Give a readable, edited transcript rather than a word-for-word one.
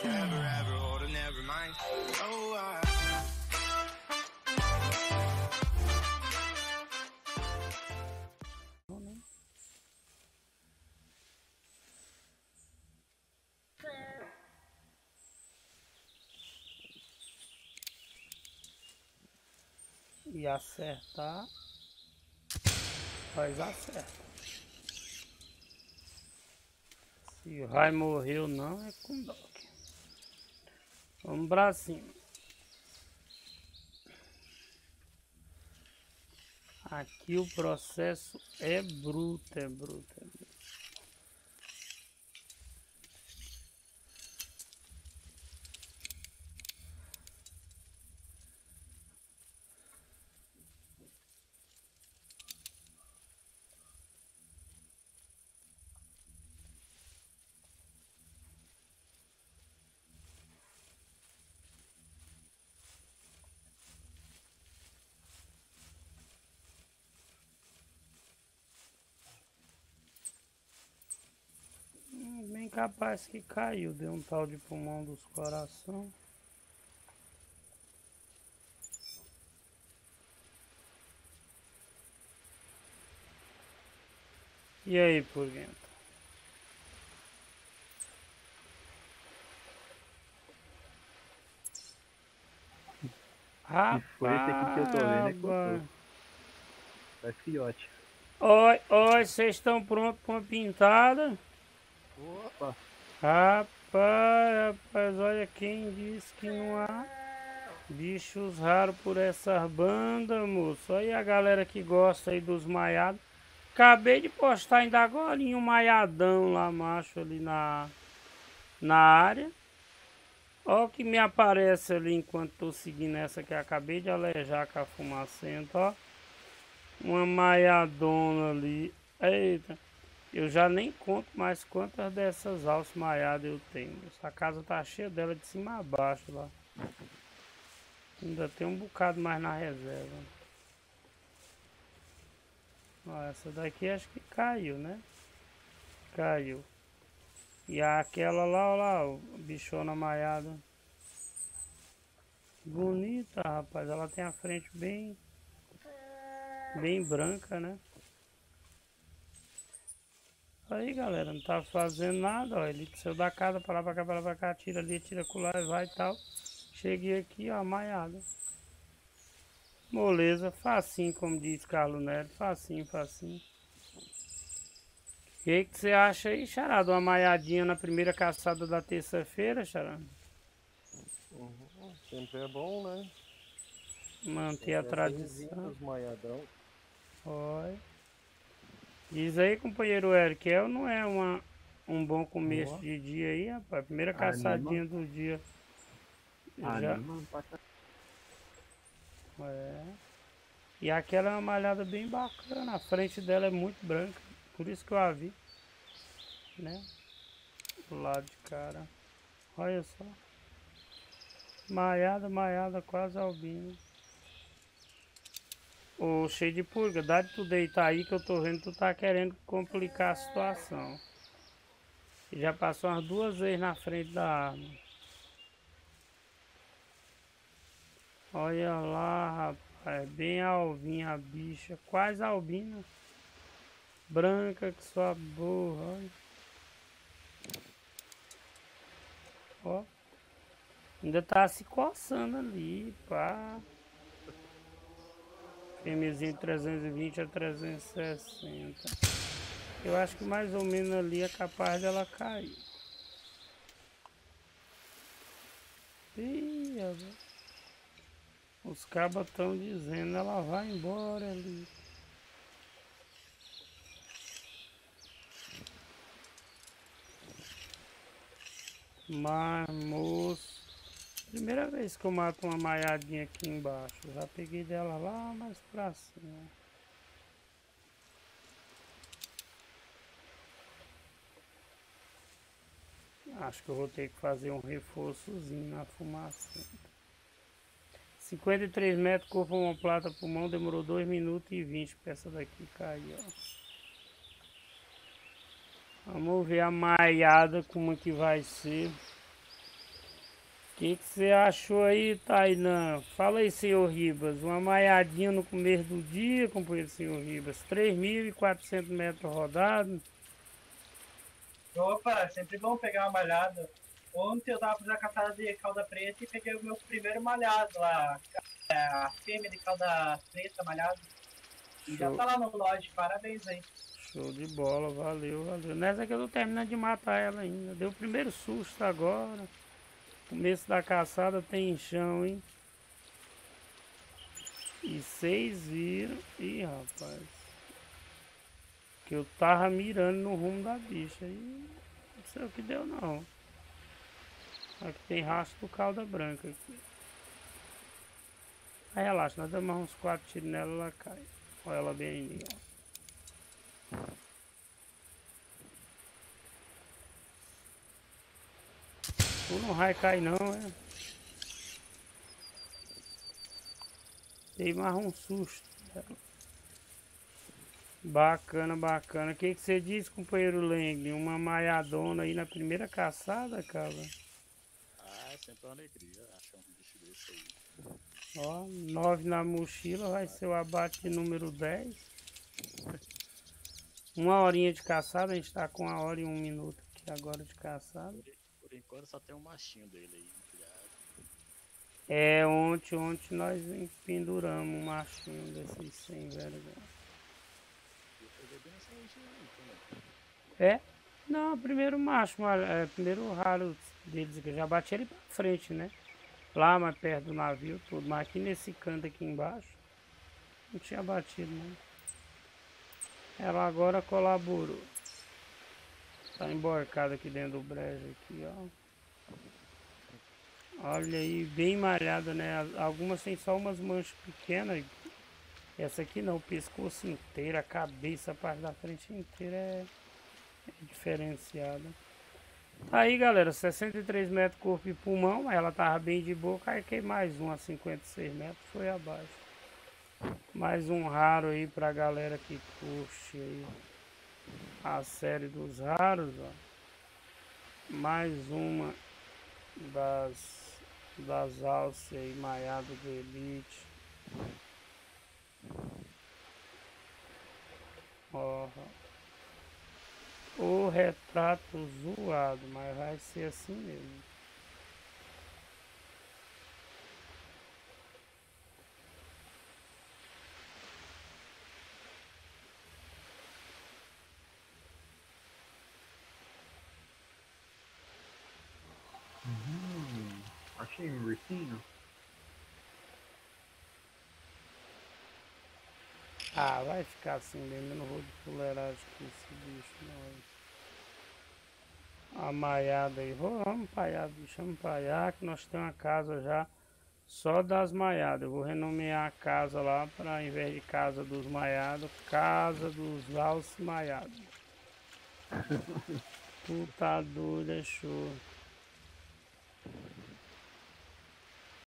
Never ever hold it, never mind. Oh, E acertar, faz acerta. Se vai morrer ou não é com Doc. Vamos pra cima. Aqui o processo é bruto, é bruto, é bruto. Bem capaz que caiu, deu um tal de pulmão dos coração. E aí, por dentro? Se for esse aqui que eu tô vendo, é que eu tô. É fiote. Oi, oi, vocês estão prontos para uma pintada? Opa! Rapaz, olha quem disse que não há bichos raros por essas bandas, moço. Olha a galera que gosta aí dos maiados. Acabei de postar ainda agora um maiadão lá, macho, ali na área. Olha o que me aparece ali enquanto tô seguindo essa que eu acabei de alejar com a fumacenta, ó. Uma maiadona ali. Eita, eu já nem conto mais quantas dessas alças maiadas eu tenho. Essa casa tá cheia dela de cima a baixo lá. Ainda tem um bocado mais na reserva. Ó, essa daqui acho que caiu, né? Caiu. E aquela lá, ó lá, o bichona maiada. Bonita, rapaz. Ela tem a frente bem branca, né? Aí, galera, não tá fazendo nada, ó. Ele saiu da casa pra lá, pra cá, pra lá, pra cá, tira ali, tira colar e vai e tal. Cheguei aqui, ó, maiada. Moleza, facinho, como diz Carlos Neto. Facinho, facinho. O que você acha aí, Charada? Uma maiadinha na primeira caçada da terça-feira, Charada? Sempre é bom, né? Manter a tradição. Os maiadão. Oi. Diz aí, companheiro Eric, é ou não é um bom começo de dia aí, rapaz? Primeira caçadinha do dia. Já. É. E aquela é uma malhada bem bacana. A frente dela é muito branca. Por isso que eu a vi. Né? Do lado de cara. Olha só. Maiada, quase albino. Ô, cheio de purga, dá de tu deitar aí que eu tô vendo que tu tá querendo complicar a situação. Já passou umas 2 vezes na frente da arma. Olha lá, rapaz, bem alvinha a bicha, quase albina. Branca que sua burra, olha. Ó. Ainda tá se coçando ali, pá. Fêmeazinho 320 a 360. Eu acho que mais ou menos ali é capaz dela cair. Ih, os cabas estão dizendo, ela vai embora ali. Mas, moço, primeira vez que eu mato uma maiadinha aqui embaixo. Já peguei dela lá mais pra cima. Acho que eu vou ter que fazer um reforçozinho na fumaça. 53 metros, corpo omoplata, pulmão, demorou 2 minutos e 20 pra essa daqui cair, ó. Vamos ver a maiada como que vai ser. que você achou aí, Tainã? Fala aí, senhor Ribas. Uma maiadinha no começo do dia, companheiro senhor Ribas. 3.400 metros rodados. Opa, sempre bom pegar uma malhada. Ontem eu tava fazendo a caçada de calda preta e peguei o meu primeiro malhado lá. A fêmea de calda preta malhada. E já Show. tá lá no lodge, parabéns aí. Show de bola, valeu, valeu. Nessa que eu tô terminando de matar ela ainda. Deu o primeiro susto agora. Começo da caçada tem chão, hein? E 6 viram. Ih, rapaz. Que eu tava mirando no rumo da bicha. E não sei o que deu, não. Aqui tem rastro do calda branca aqui. Aí relaxa, nós damos uns 4 tiros nela, ela cai. Olha ela bem ali, ó. Tu não vai cair não, é? Dei mais um susto. Bacana, bacana. O que você diz, companheiro Lengle? Uma maiadona aí na primeira caçada, cara? Ah, é sempre uma alegria achar um bicho desse aí. Ó, 9 na mochila, vai ser o abate de número 10. Uma horinha de caçada, a gente tá com 1h e 1 minuto aqui agora de caçada. Por enquanto só tem um machinho dele aí, empilhado. É, ontem nós penduramos um machinho desses sem vergonha. Eu peguei bem nessa região aí também. É? Não, primeiro macho, primeiro raro deles, que eu já bati ele pra frente, né? Lá mais perto do navio, tudo. Mas aqui nesse canto aqui embaixo, não tinha batido, não. Ela agora colaborou. Tá emborcada aqui dentro do brejo aqui, ó. Olha aí, bem malhada, né? Algumas tem só umas manchas pequenas. Essa aqui não, o pescoço inteiro, a cabeça, a parte da frente inteira é diferenciada. Aí, galera, 63 metros corpo e pulmão, mas ela tava bem de boa, carreguei mais um a 56 metros, foi abaixo. Mais um raro aí pra galera que curte aí a série dos raros, ó. Mais uma das alças aí, maiado do Elite. Ó, o retrato zoado, mas vai ser assim mesmo. Achei um ursinho. Ah, vai ficar assim mesmo, eu não vou de fuleiragem com esse bicho não. A maiada aí, vamos paiar, bicho, vamos paiar, que nós temos uma casa já só das maiadas. Eu vou renomear a casa lá para, ao invés de casa dos maiados, casa dos alce maiados. Tu tá doido, é show.